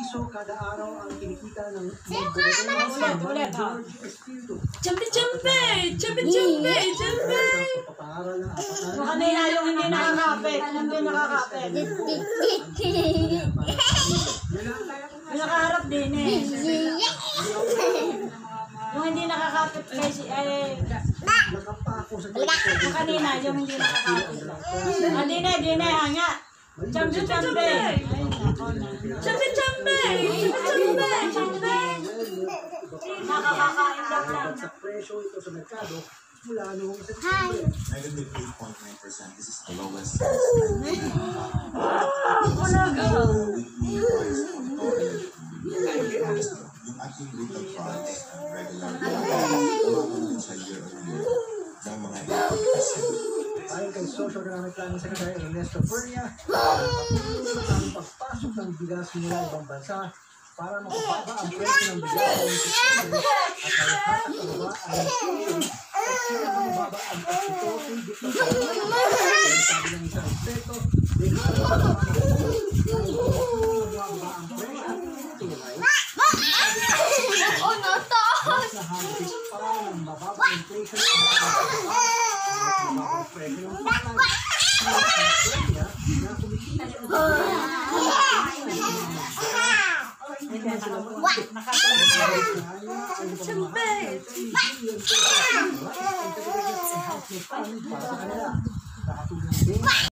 piso kada araw ang kinikita ng ulit. Champe! Paparal ng apat na Yung kanina yung hindi nakakapit. Hindi nakakapit. Yung nakaharap din eh. Yung hindi nakakapit kasi nakapako sa yung kanina yung hindi nakakapit. Hindi na, hanga. Champe. Nakakakain lang. sa presyo ito sa merkado mula noong Negative 8.9%. This is the lowest. Yung ating retail price regular sa year-on-year ng mga 8%. ayon kay Social Economic Planning Secretary Ernesto Pernia, ang pagpasok ng bigas mula ibang bansa para makababa ang presyo ng bigas ng September at ay hatakababa ang mababa ang pagkito hindi pa sabi ng isang eksperto dito ang mababa ang presyo ng tilay mas nahagis pa ng mababa inflation ang mababa presyo ng tilay na kumikita Champe!